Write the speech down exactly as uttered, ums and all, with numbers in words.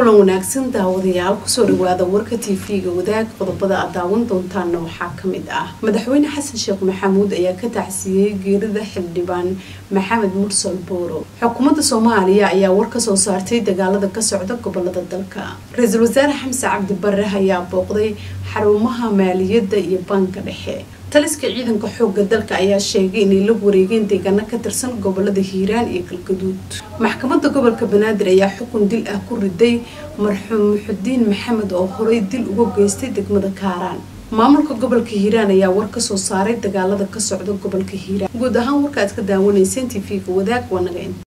kulan wanaagsan daawadayaal ku soo dhawaada warka T V-ga wadaag qodobada aad daawan doontaan waxaa kamid ah madaxweyne xasan sheekh maxamuud ayaa ka tacsiyay geerida xildhibaan maxamed mursal booro xukuumadda Soomaaliya ayaa war ka soo saartay dagaalada ka socda gobolada dalka ra'iisul wasaare xamse cabdi barre ayaa booqday xarumaha maaliyadda iyo banka dhexe taliska ciidanka xoogga dalka ayaa sheegay in la wareegeen deegaano ka tirsan gobolada Hiiraan iyo Galgaduud maxkamadda gobolka Banaadir ayaa xukun dil ah ku riday marxuum Muxudiin Maxamed oo horay dil uga geystay degmada Kaaraan maamulka gobolka Hiiraan ayaa war ka soo saaray dagaalada ka socda gobolka Hiiraan guud ahaan warka aad ka daawaneyseen T V-ga wadaag wanaga